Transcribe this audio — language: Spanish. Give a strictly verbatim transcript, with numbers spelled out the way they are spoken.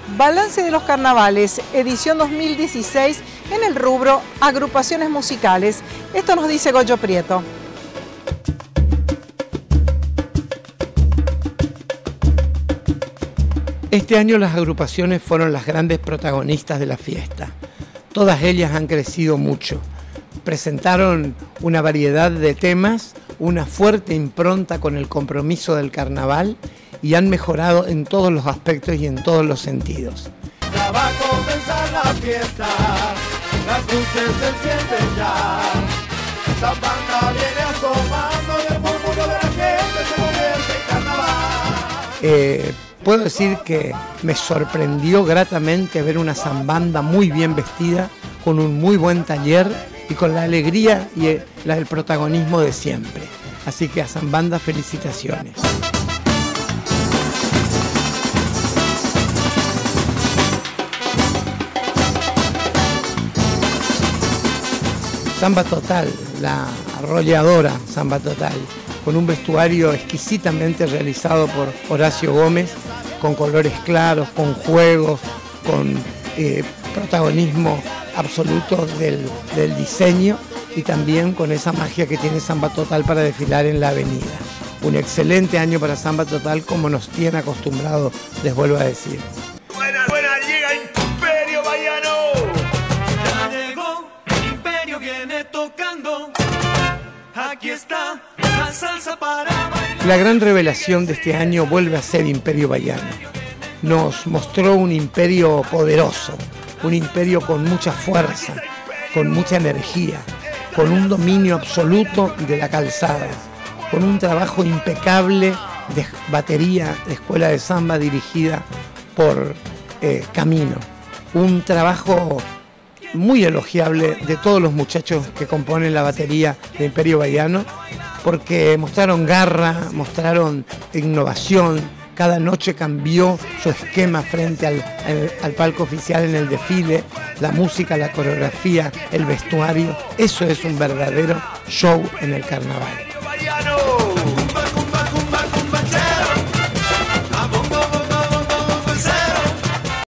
Balance de los carnavales, edición dos mil dieciséis, en el rubro agrupaciones musicales. Esto nos dice Goyo Prieto. Este año las agrupaciones fueron las grandes protagonistas de la fiesta. Todas ellas han crecido mucho. Presentaron una variedad de temas, una fuerte impronta con el compromiso del carnaval y han mejorado en todos los aspectos y en todos los sentidos. Ya va a comenzar la fiesta, las luces se encienden ya. La banda viene asomando y el murmullo de la gente se convierte en carnaval. Eh, puedo decir que me sorprendió gratamente ver una zambanda muy bien vestida, con un muy buen taller y con la alegría y el, la, el protagonismo de siempre. Así que a zambanda felicitaciones. Samba Total, la arrolladora Samba Total, con un vestuario exquisitamente realizado por Horacio Gómez, con colores claros, con juegos, con eh, protagonismo absoluto del, del diseño y también con esa magia que tiene Samba Total para desfilar en la avenida. Un excelente año para Samba Total, como nos tiene acostumbrados, les vuelvo a decir. Buena, buena, llega Imperio Baiano. Ya llegó, Imperio viene tocando. Aquí está la salsa para bailar. La gran revelación de este año vuelve a ser Imperio Baiano. Nos mostró un imperio poderoso, un imperio con mucha fuerza, con mucha energía, con un dominio absoluto de la calzada, con un trabajo impecable de batería de escuela de samba dirigida por eh, Camino. Un trabajo muy elogiable de todos los muchachos que componen la batería de Imperio Baiano, porque mostraron garra, mostraron innovación. Cada noche cambió su esquema frente al, al, al palco oficial en el desfile, la música, la coreografía, el vestuario. Eso es un verdadero show en el carnaval.